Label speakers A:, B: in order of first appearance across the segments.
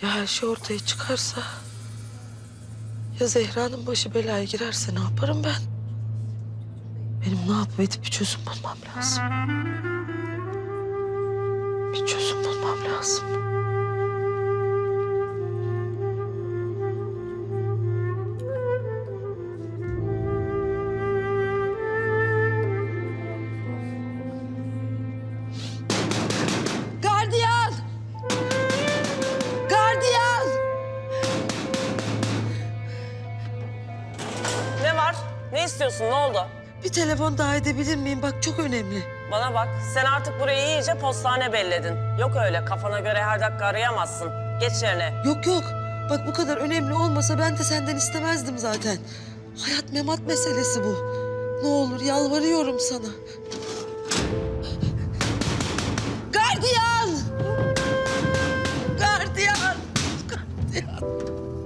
A: Ya her şey ortaya çıkarsa... ya Zehra'nın başı belaya girerse ne yaparım ben? Benim ne yapıp edip bir çözüm bulmam lazım. Bir çözüm bulmam lazım. Gardiyan! Gardiyan!
B: Ne var? Ne istiyorsun? Ne oldu?
A: Bir telefon daha edebilir miyim? Bak çok önemli.
B: Bana bak, sen artık burayı iyice postane belledin. Yok öyle, kafana göre her dakika arayamazsın. Geç yerine.
A: Yok yok. Bak bu kadar önemli olmasa ben de senden istemezdim zaten. Hayat memat meselesi bu. Ne olur yalvarıyorum sana. Gardiyan! Gardiyan! Gardiyan!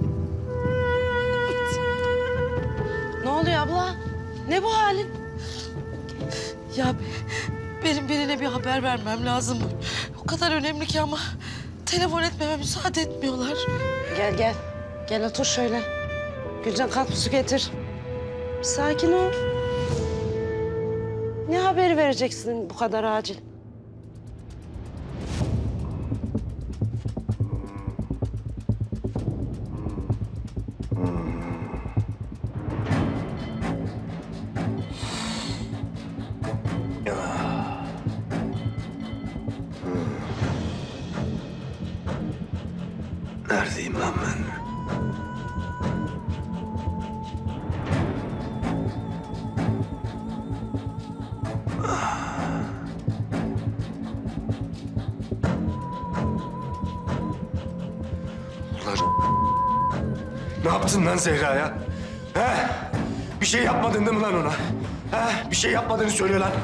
C: Ne oluyor abla? Ne bu halin?
A: Ya benim birine bir haber vermem lazım. O kadar önemli ki ama telefon etmeme müsaade etmiyorlar.
C: Gel gel. Gel otur şöyle. Gülcan kalk su getir. Bir sakin ol. Ne haberi vereceksin bu kadar acil?
D: Neredeyim lan ben? Ulan ne yaptın lan Zehra'ya? He? Bir şey yapmadın değil mi lan ona? He? Bir şey yapmadığını söyle lan.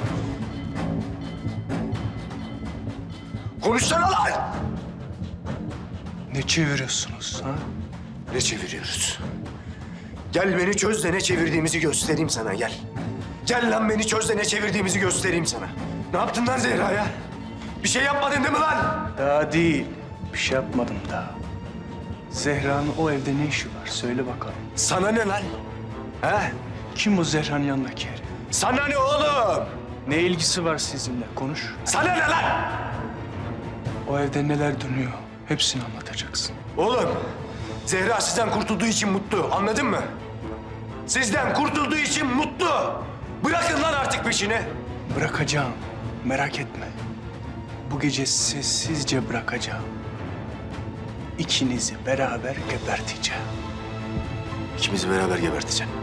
D: Konuşsana lan!
E: Ne çeviriyorsunuz ha?
D: Ne çeviriyoruz? Gel beni çöz de ne çevirdiğimizi göstereyim sana gel. Gel lan beni çöz de ne çevirdiğimizi göstereyim sana. Ne yaptın lan Zehra'ya? Bir şey yapmadın değil mi lan?
E: Daha değil. Bir şey yapmadım daha. Zehra'nın o evde ne işi var? Söyle bakalım.
D: Sana ne lan? He?
E: Kim o Zehra'nın yanındaki herif?
D: Sana ne oğlum?
E: Ne ilgisi var sizinle? Konuş.
D: Sana ne lan?
E: O evde neler dönüyor? Hepsini anlatacaksın.
D: Oğlum, Zehra sizden kurtulduğu için mutlu, anladın mı? Sizden kurtulduğu için mutlu. Bırakın lan artık peşini.
E: Bırakacağım. Merak etme. Bu gece sessizce bırakacağım. İkinizi beraber geberteceğim.
D: İkimizi beraber geberteceğim.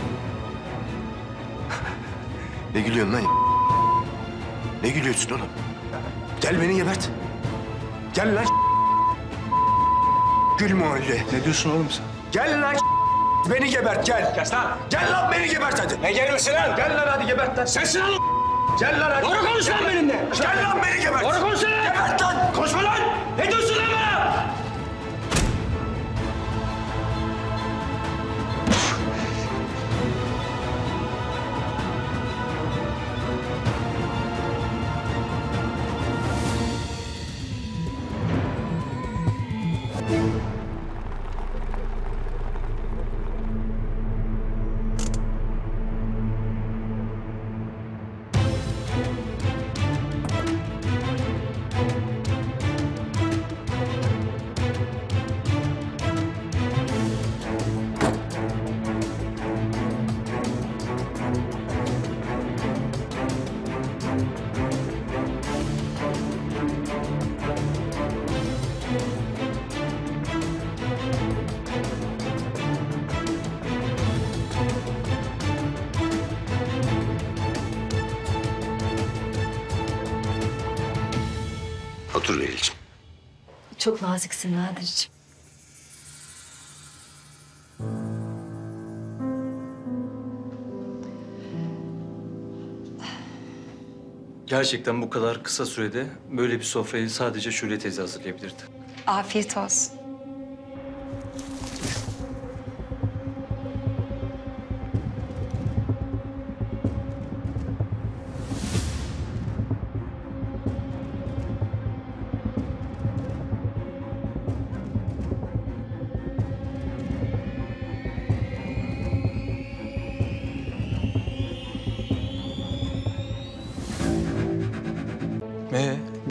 D: Ne gülüyorsun lan? Ne gülüyorsun oğlum? Gel beni gebert. Gel lan. Gülme öyle.
E: Ne diyorsun oğlum sen?
D: Gel lan beni gebert gel. Gel lan. Gel lan beni gebert hadi. Ne gelmesi lan? Gel lan hadi gebert lan. Sensin oğlum. Gel lan hadi.
E: Doğru konuş lan benimle.
D: Gel lan beni gebert.
E: Doğru konuş lan.
D: Gebert lan.
E: Konuşma lan. Ne diyorsun lan bana?
D: Otur Beril'ciğim.
F: Çok naziksin Nadir'ciğim.
G: Gerçekten bu kadar kısa sürede böyle bir sofrayı sadece Şule teyze hazırlayabilirdi.
F: Afiyet olsun.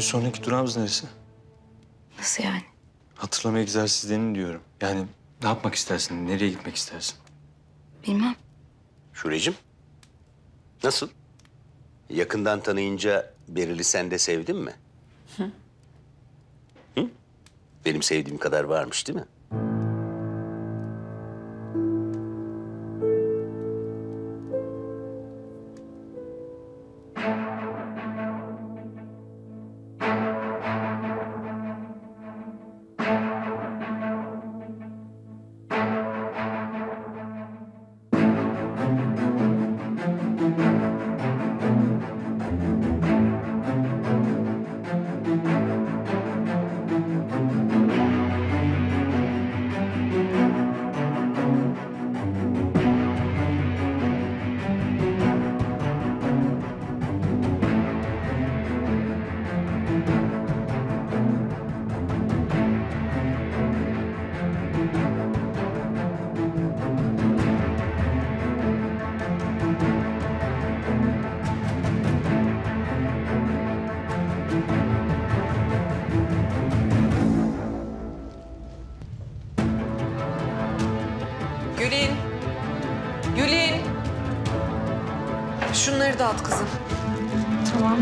G: Bir sonraki durağımız neresi?
F: Nasıl yani?
G: Hatırlama egzersizlerini diyorum. Yani ne yapmak istersin? Nereye gitmek istersin?
F: Bilmem.
H: Şulecim, nasıl? Yakından tanıyınca Beril'i sen de sevdin mi? Hı? Benim sevdiğim kadar varmış değil mi?
C: Gülin. Gülin. Şunları da at kızım.
F: Tamam.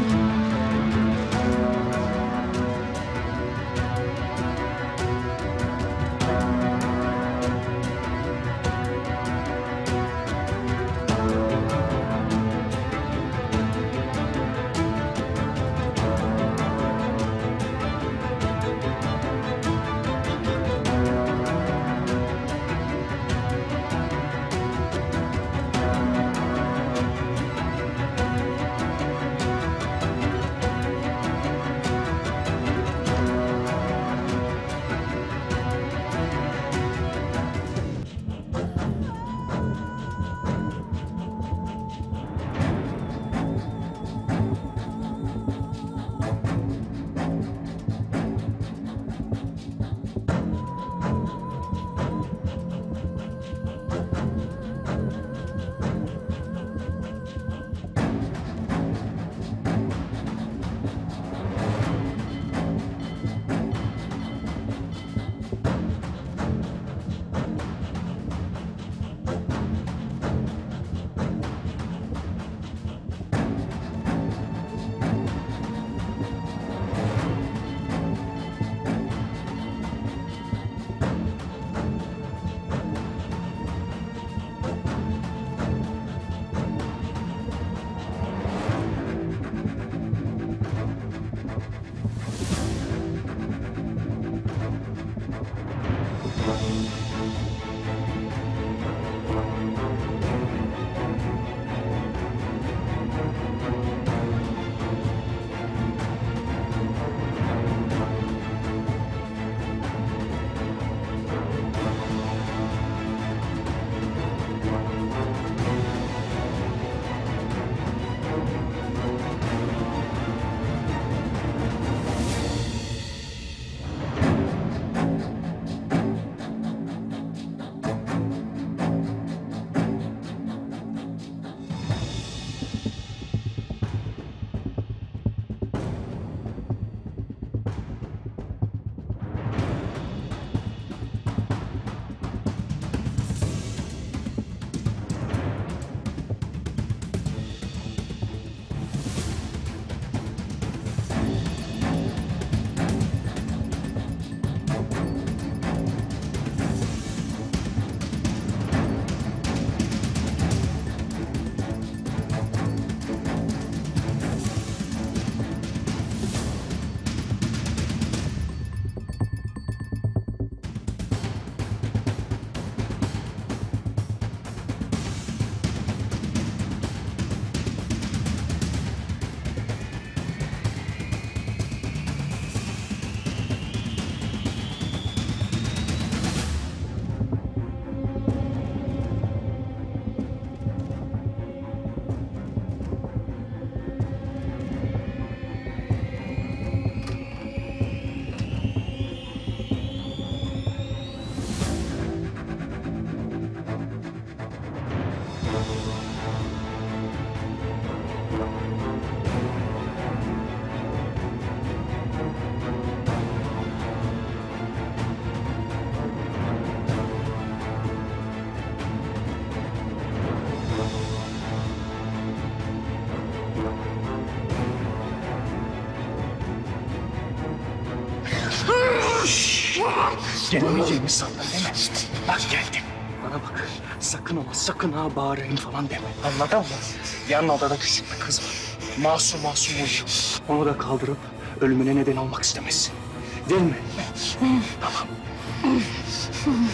E: Gelemeyeceğimi sandın değil mi? Bak geldim. Bana bak. Sakın ama sakın ha bağırayım falan deme. Anladın mı? Yan odada küçük bir kız var. Masum uyuyor. Onu da kaldırıp ölümüne neden olmak istemezsin. Değil mi? Tamam.